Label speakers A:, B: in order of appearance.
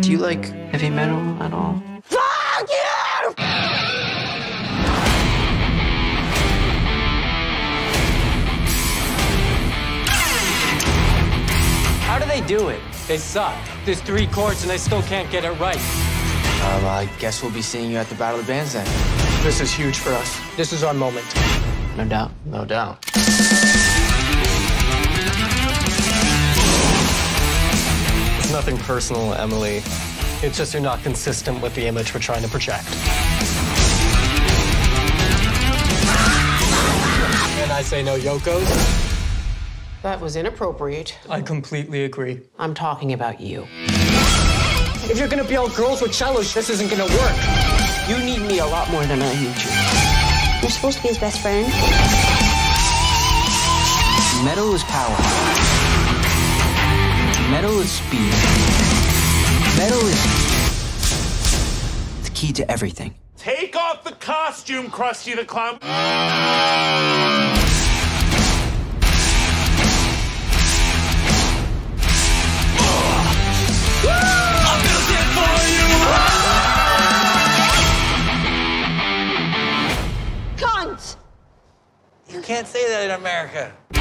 A: Do you like heavy metal at all?
B: Fuck you!
C: How do they do it? They suck. There's 3 chords and they still can't get it right.
A: I guess we'll be seeing you at the Battle of the Bands then.
C: This is huge for us. This is our moment.
A: No doubt, no doubt.
C: It's nothing personal, Emily. It's just you're not consistent with the image we're trying to project. And I say no Yokos.
B: That was inappropriate.
C: I completely agree.
B: I'm talking about you.
C: If you're gonna be all girls with cellos, this isn't gonna work.
B: You need me a lot more than I need you.
D: You're supposed to be his best friend.
A: Metal is power. Metal is speed. Metal is the key to everything.
E: Take off the costume, Krusty the Clown.
D: Cunt!
F: You can't say that in America.